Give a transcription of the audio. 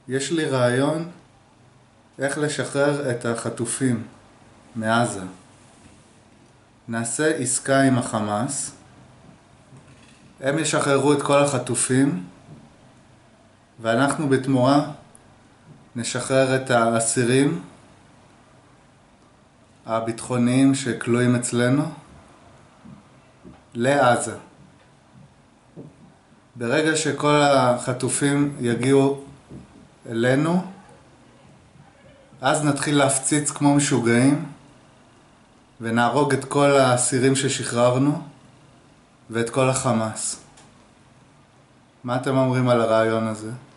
יש לי רעיון איך לשחרר את החטופים מעזה. נעשה עסקה עם החמאס, הם ישחררו את כל החטופים, ואנחנו בתמורה נשחרר את האסירים הביטחוניים שכלואים אצלנו לעזה. ברגע שכל החטופים יגיעו אלינו, אז נתחיל להפציץ כמו משוגעים ונהרוג את כל האסירים ששחררנו ואת כל החמאס. מה אתם אומרים על הרעיון הזה?